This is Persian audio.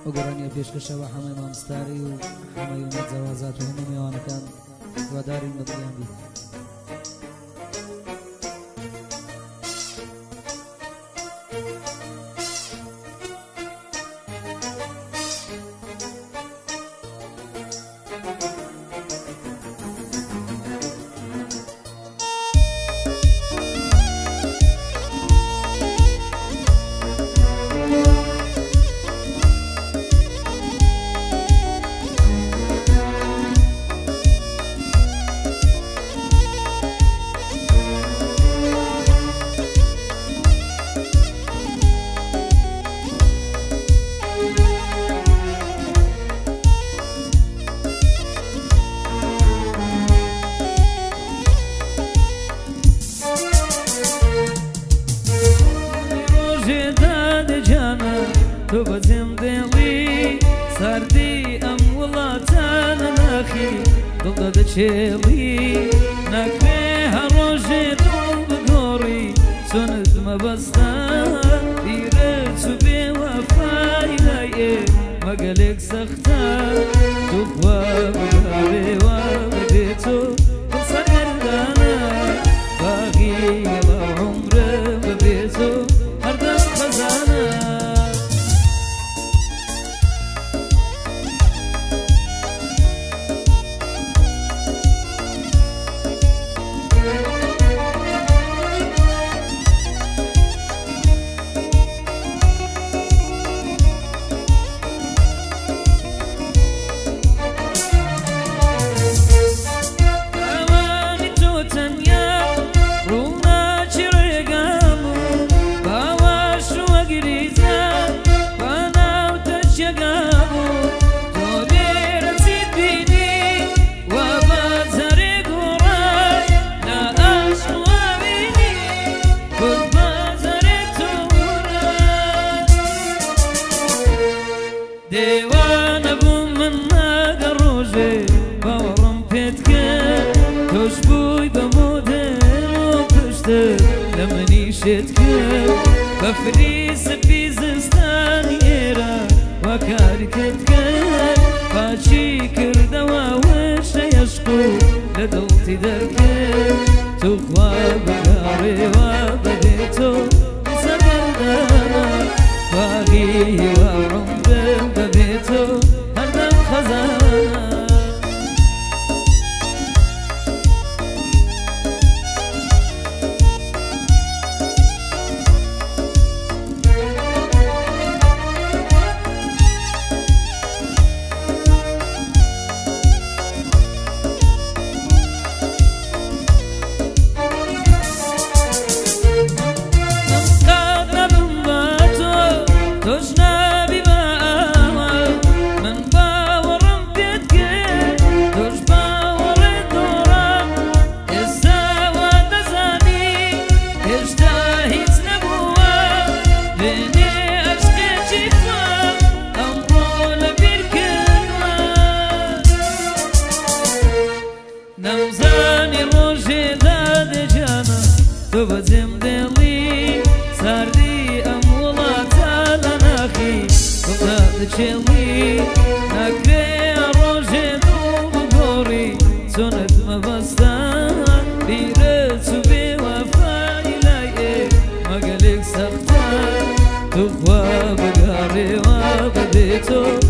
وقرانية بيشكشة حماي مامستاري وحماي يوم الزوازات وهم ميوانا كان وداري المدقيان بي تو بزم دلی سردی ام ولاتان نخی دل داده چلی نکه هر روز دل بگوری سند مبستان دیره تو بی وفای لایه مگلک سختا تو خواب بگاری و بدی تو دل سرگردانه باقی و عمر ببی تو هر دم خزانه دیوانه بوم من نگروزه باورم پیت که توش بوی بمودن و پشته لمنی شد که بفریس بیزستانی را و کاری کت که پاچی کرده و وش یشقو لدوتی درکه تو خواب بگاری و بدی تو سگردانه باقی و عمر ببيتو هردم خزانة نمزانی روزی داده جانا تو بزم دلی سردی امولاتا لناخی تو داده چلی نکه روزی دل بگوری سند مبستان بیره تو بی وفای لایه مگلک سختان تو خواب بگاری و بدی تو